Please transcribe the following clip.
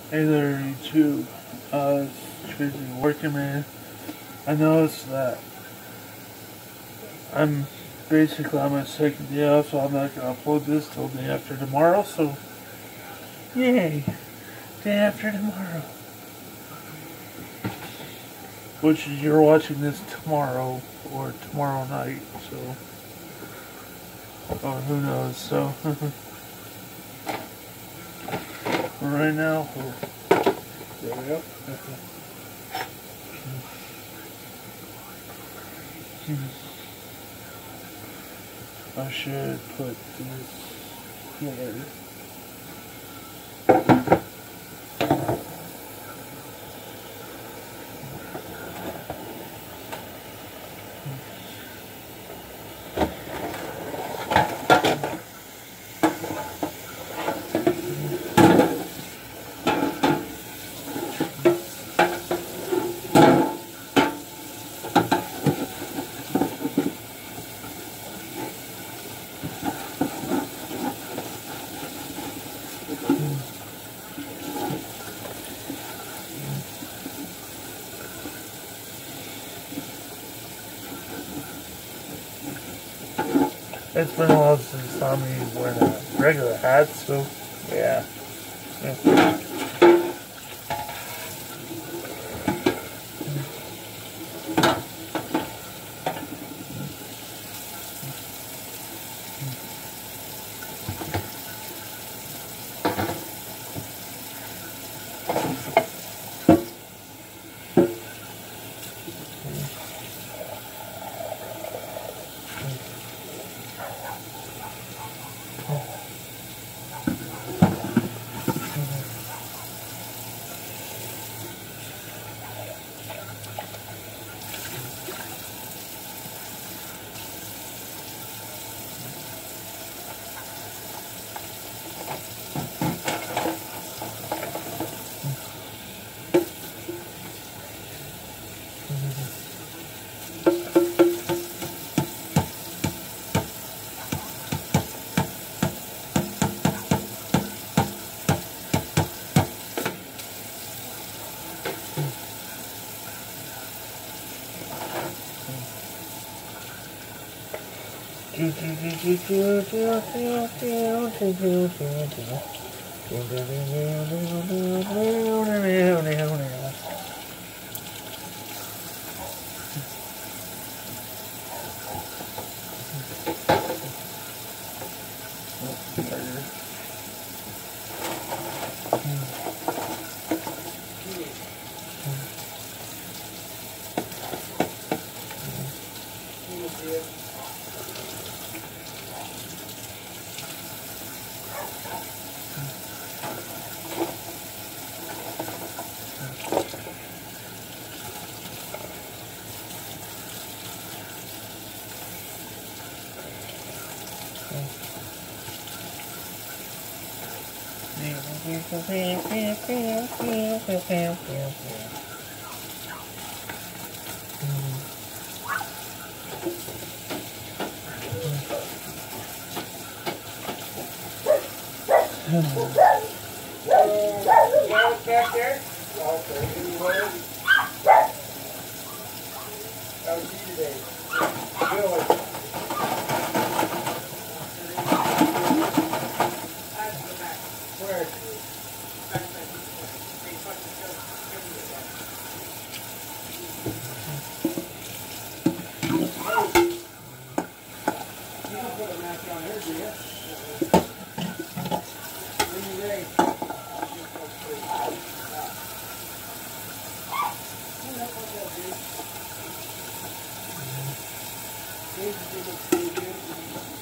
Hey there, YouTube. It's Crazy Working Man. I noticed that I'm basically on my second day off, so I'm not going to upload this till day after tomorrow, so yay! Day after tomorrow. Which is, you're watching this tomorrow or tomorrow night, so. Oh, who knows, so. Right now, there we go. I should put this here. It's been a while since I saw me wearing a regular hat, so yeah. Back there? Okay. How was you today? Good. Where? You don't put a mask on here, do you? When you ready? These look pretty good.